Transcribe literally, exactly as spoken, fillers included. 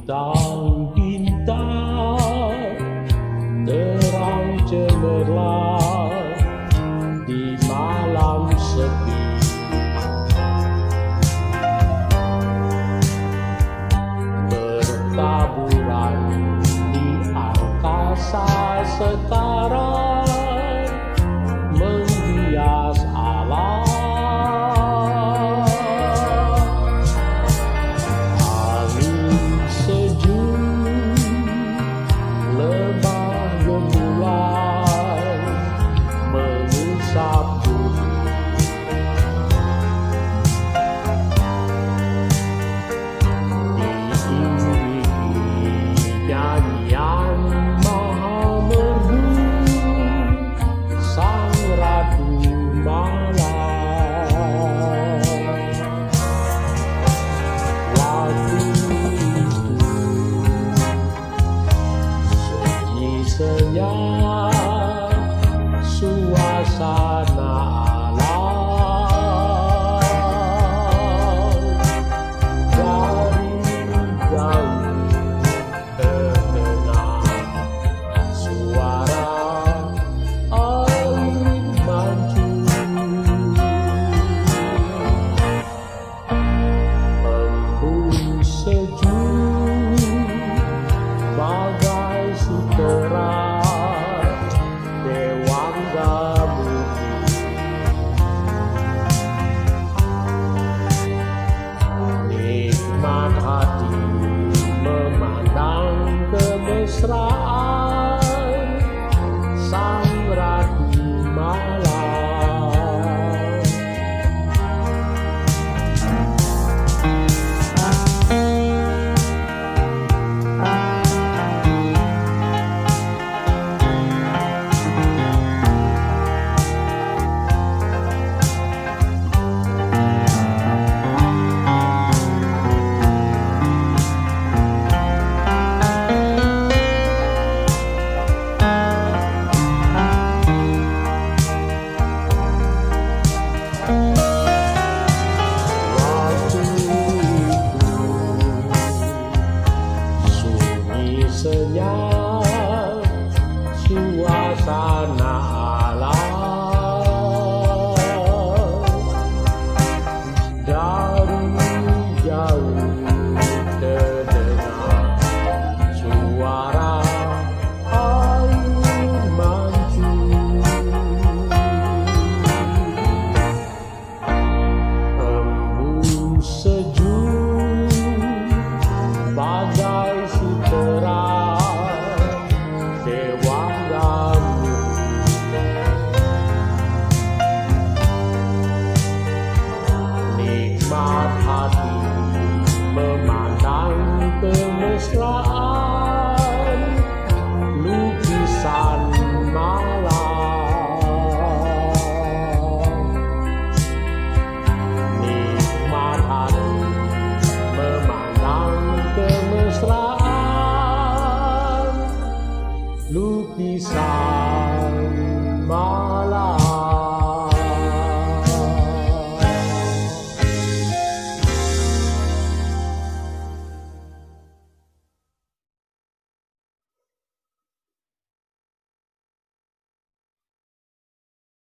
Bintang-bintang terang cemerlang di malam sepi. Bertaburan di angkasa sekarang menghias alam. Senyap suasana alam dari jauh terdengar suara air mancung embun sejuk bagai sutera. Nikmat hati memandang kemesraan sang ratu malam. Senyap suasana alam dari jauh terdengar suara air mancung embun sejuk bagai sutera. Nikmat hati memandang ke